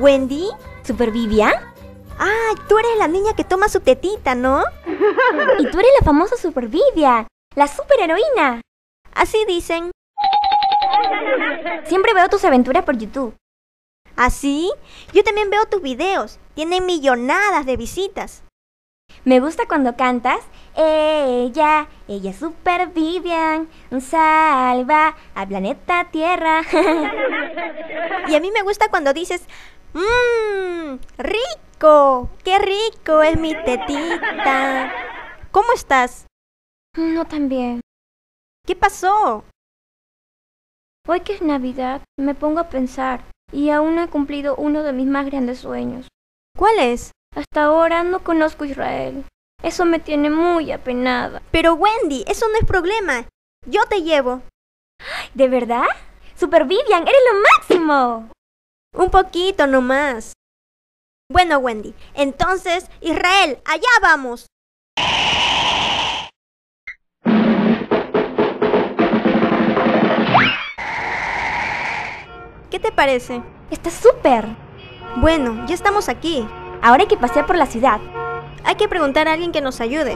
¿Wendy? ¿Super Vivian? Ah, tú eres la niña que toma su tetita, ¿no? Y tú eres la famosa Super Vivian, la superheroína. Así dicen. Siempre veo tus aventuras por YouTube. ¿Así? Yo también veo tus videos. Tienen millonadas de visitas. Me gusta cuando cantas. Ella es Super Vivian, salva al planeta Tierra. Y a mí me gusta cuando dices, rico, qué rico es mi tetita. ¿Cómo estás? No tan bien. ¿Qué pasó? Hoy que es Navidad, me pongo a pensar y aún no he cumplido uno de mis más grandes sueños. ¿Cuál es? Hasta ahora no conozco Israel. Eso me tiene muy apenada. Pero Wendy, eso no es problema. Yo te llevo. ¿De verdad? ¡Super Vivian, eres lo máximo! Un poquito nomás. Bueno, Wendy, entonces, Israel, allá vamos. ¿Qué te parece? ¡Está súper! Bueno, ya estamos aquí. Ahora hay que pasear por la ciudad. Hay que preguntar a alguien que nos ayude.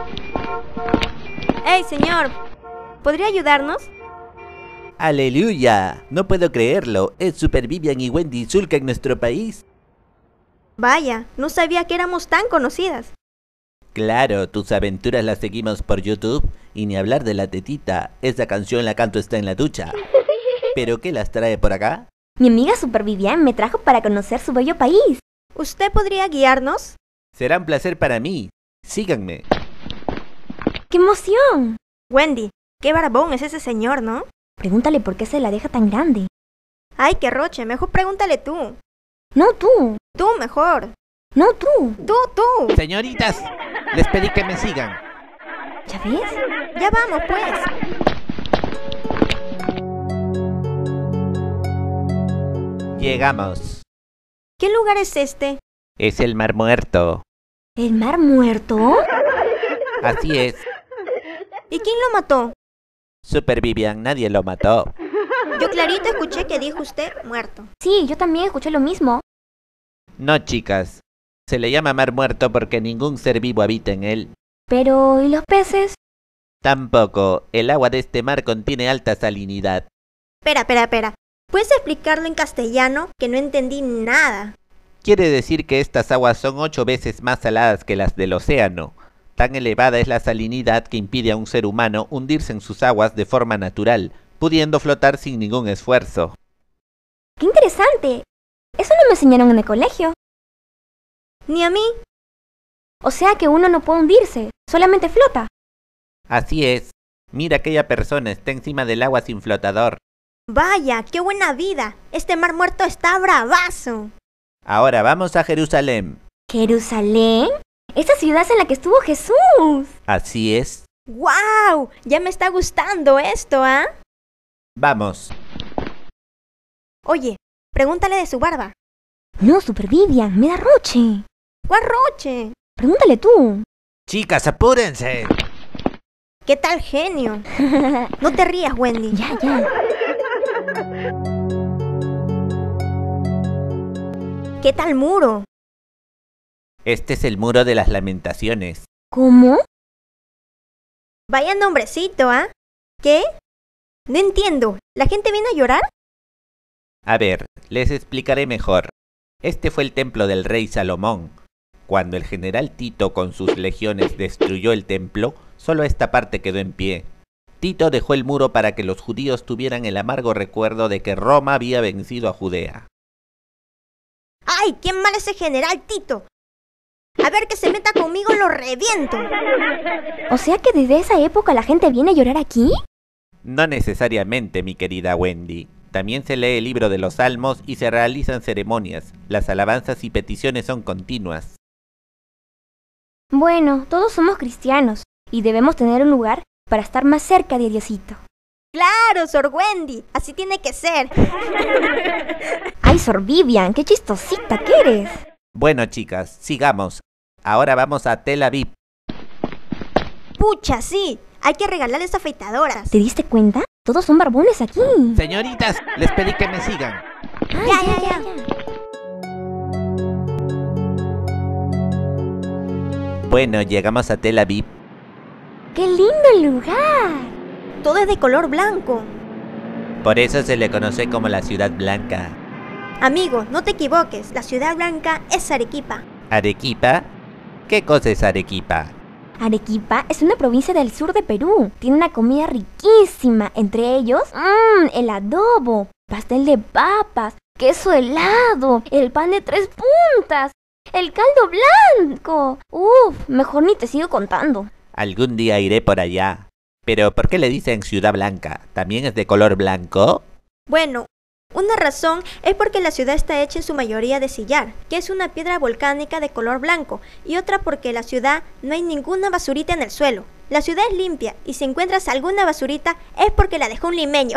¡Hey, señor! ¿Podría ayudarnos? ¡Aleluya! No puedo creerlo. Es Super Vivian y Wendy Zulka en nuestro país. Vaya, no sabía que éramos tan conocidas. Claro, tus aventuras las seguimos por YouTube. Y ni hablar de la tetita. Esa canción la canto está en la ducha. ¿Pero qué las trae por acá? Mi amiga Super Vivian me trajo para conocer su bello país. ¿Usted podría guiarnos? Será un placer para mí. Síganme. ¡Qué emoción! Wendy, qué barbón es ese señor, ¿no? Pregúntale por qué se la deja tan grande. Ay, qué roche, mejor pregúntale tú. No tú. Tú mejor. No tú. Tú. Señoritas, les pedí que me sigan. ¿Ya ves? Ya vamos, pues. Llegamos. ¿Qué lugar es este? Es el Mar Muerto. ¿El Mar Muerto? Así es. ¿Y quién lo mató? Super Vivian, nadie lo mató. Yo clarito escuché que dijo usted muerto. Sí, yo también escuché lo mismo. No, chicas. Se le llama Mar Muerto porque ningún ser vivo habita en él. Pero, ¿y los peces? Tampoco. El agua de este mar contiene alta salinidad. Espera. ¿Puedes explicarlo en castellano? Que no entendí nada. Quiere decir que estas aguas son 8 veces más saladas que las del océano. Tan elevada es la salinidad que impide a un ser humano hundirse en sus aguas de forma natural, pudiendo flotar sin ningún esfuerzo. ¡Qué interesante! Eso no me enseñaron en el colegio. Ni a mí. O sea que uno no puede hundirse, solamente flota. Así es. Mira, aquella persona está encima del agua sin flotador. Vaya, qué buena vida. Este Mar Muerto está bravazo. Ahora vamos a Jerusalén. ¿Jerusalén? ¡Esa ciudad es en la que estuvo Jesús! Así es. ¡Guau! Ya me está gustando esto, ¿ah? Vamos. Oye, pregúntale de su barba. No, Super Vivian, me da roche. ¿Cuál roche? Pregúntale tú. Chicas, apúrense. ¿Qué tal genio? No te rías, Wendy. Ya. ¿Qué tal muro? Este es el muro de las lamentaciones. ¿Cómo? Vaya nombrecito, ¿ah? ¿Qué? No entiendo. ¿La gente viene a llorar? A ver, les explicaré mejor. Este fue el templo del rey Salomón. Cuando el general Tito con sus legiones destruyó el templo, solo esta parte quedó en pie. Tito dejó el muro para que los judíos tuvieran el amargo recuerdo de que Roma había vencido a Judea. ¡Ay, qué mal ese general Tito! A ver que se meta conmigo, lo reviento. O sea que desde esa época la gente viene a llorar aquí. No necesariamente, mi querida Wendy. También se lee el libro de los Salmos y se realizan ceremonias. Las alabanzas y peticiones son continuas. Bueno, todos somos cristianos y debemos tener un lugar para estar más cerca de Diosito. ¡Claro, Sor Wendy! Así tiene que ser. ¡Ay, Sor Vivian! ¡Qué chistosita que eres! Bueno, chicas, sigamos. Ahora vamos a Tel Aviv. ¡Pucha, sí! Hay que regalarles afeitadoras. ¿Te diste cuenta? Todos son barbones aquí. Señoritas, les pedí que me sigan. Ay, ya. Bueno, llegamos a Tel Aviv. ¡Qué lindo lugar! Todo es de color blanco. Por eso se le conoce como la Ciudad Blanca. Amigo, no te equivoques, la ciudad blanca es Arequipa. ¿Arequipa? ¿Qué cosa es Arequipa? Arequipa es una provincia del sur de Perú. Tiene una comida riquísima, entre ellos, el adobo, pastel de papas, queso helado, el pan de 3 puntas, el caldo blanco. Mejor ni te sigo contando. Algún día iré por allá. Pero ¿por qué le dicen Ciudad Blanca? ¿También es de color blanco? Bueno, una razón es porque la ciudad está hecha en su mayoría de sillar, que es una piedra volcánica de color blanco, y otra porque en la ciudad no hay ninguna basurita en el suelo. La ciudad es limpia, y si encuentras alguna basurita es porque la dejó un limeño.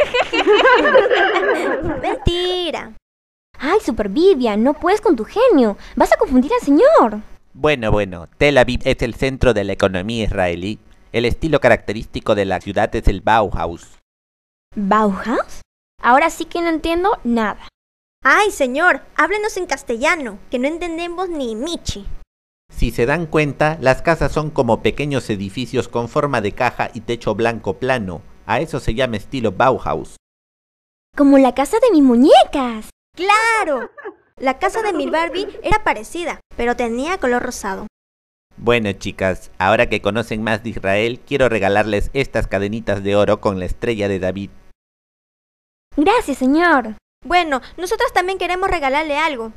Mentira. Ay, Super Vivian, no puedes con tu genio. Vas a confundir al señor. Bueno, Tel Aviv es el centro de la economía israelí. El estilo característico de la ciudad es el Bauhaus. ¿Bauhaus? Ahora sí que no entiendo nada. Ay, señor, háblenos en castellano, que no entendemos ni michi. Si se dan cuenta, las casas son como pequeños edificios con forma de caja y techo blanco plano. A eso se llama estilo Bauhaus. Como la casa de mis muñecas. ¡Claro! La casa de mi Barbie era parecida, pero tenía color rosado. Bueno, chicas, ahora que conocen más de Israel, quiero regalarles estas cadenitas de oro con la estrella de David. Gracias, señor. Bueno, nosotros también queremos regalarle algo.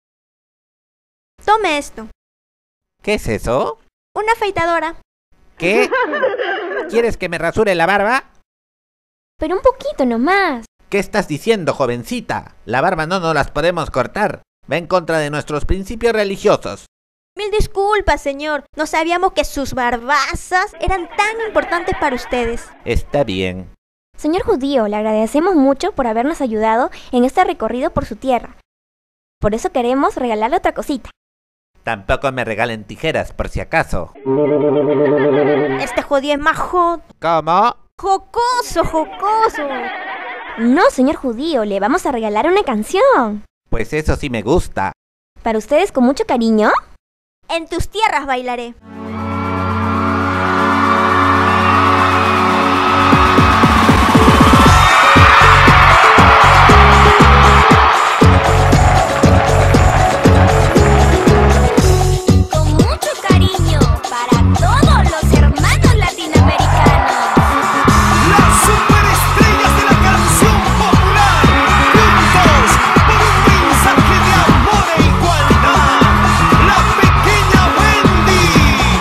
Tome esto. ¿Qué es eso? Una afeitadora. ¿Qué? ¿Quieres que me rasure la barba? Pero un poquito nomás. ¿Qué estás diciendo, jovencita? La barba no nos las podemos cortar. Va en contra de nuestros principios religiosos. Mil disculpas, señor. No sabíamos que sus barbazas eran tan importantes para ustedes. Está bien. Señor judío, le agradecemos mucho por habernos ayudado en este recorrido por su tierra. Por eso queremos regalarle otra cosita. Tampoco me regalen tijeras, por si acaso. Este judío es más ¿Cómo? jocoso. No, señor judío, le vamos a regalar una canción. Pues eso sí me gusta. Para ustedes con mucho cariño. En tus tierras bailaré. Con mucho cariño para todos los hermanos latinoamericanos. Las superestrellas de la canción popular, juntos por un mensaje de amor e igualdad. La pequeña Wendy.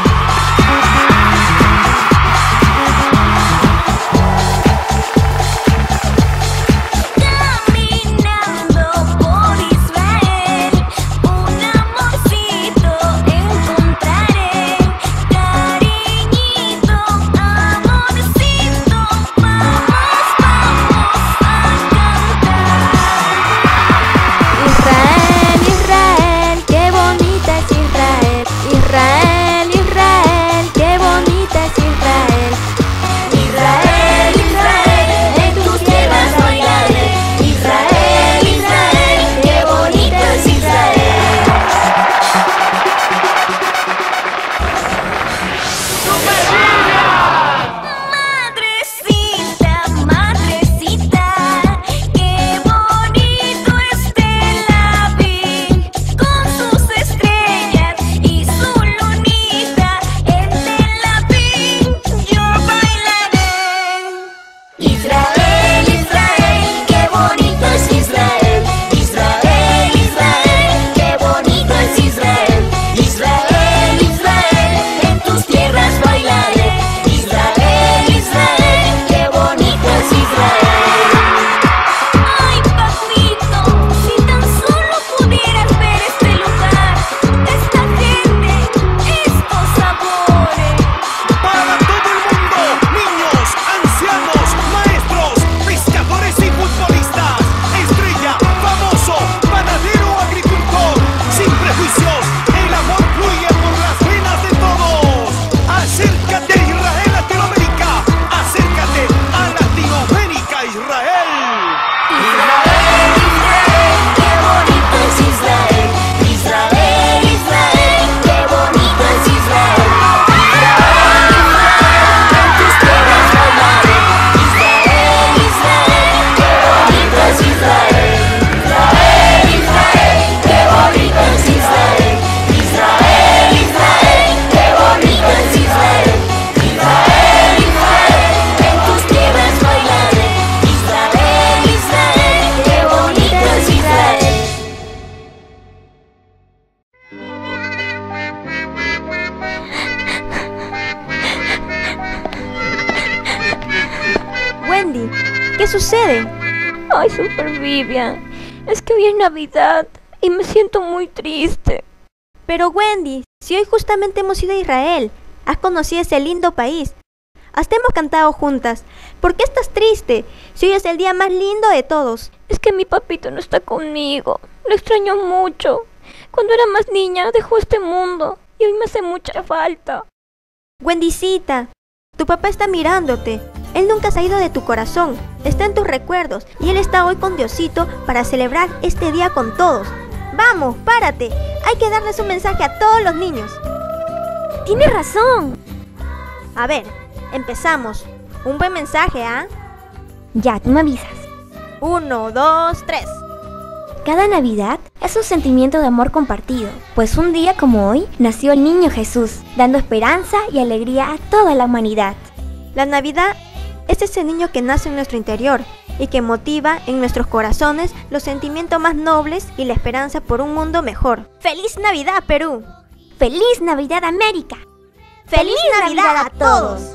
¿Qué sucede? Ay, Super Vivian, es que hoy es Navidad y me siento muy triste. Pero Wendy, si hoy justamente hemos ido a Israel, has conocido ese lindo país, hasta hemos cantado juntas. ¿Por qué estás triste si hoy es el día más lindo de todos? Es que mi papito no está conmigo, lo extraño mucho. Cuando era más niña dejó este mundo y hoy me hace mucha falta. Wendycita, tu papá está mirándote. Él nunca se ha ido de tu corazón, está en tus recuerdos y él está hoy con Diosito para celebrar este día con todos. Vamos, párate, hay que darles un mensaje a todos los niños. Tienes razón. A ver, empezamos. Un buen mensaje, ¿ah? Ya, tú me avisas. 1, 2, 3. Cada Navidad es un sentimiento de amor compartido, pues un día como hoy nació el niño Jesús, dando esperanza y alegría a toda la humanidad. La Navidad es ese niño que nace en nuestro interior y que motiva en nuestros corazones los sentimientos más nobles y la esperanza por un mundo mejor. ¡Feliz Navidad, Perú! ¡Feliz Navidad, América! ¡Feliz Navidad a todos!